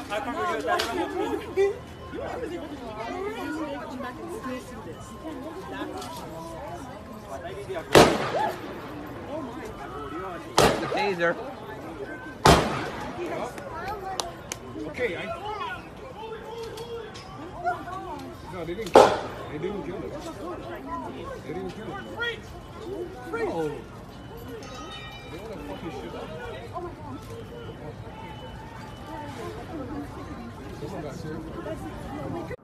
The taser. Okay, no, they didn't kill him. They didn't kill him. They didn't kill him. No. They want to fuck his shit up. Someone got served.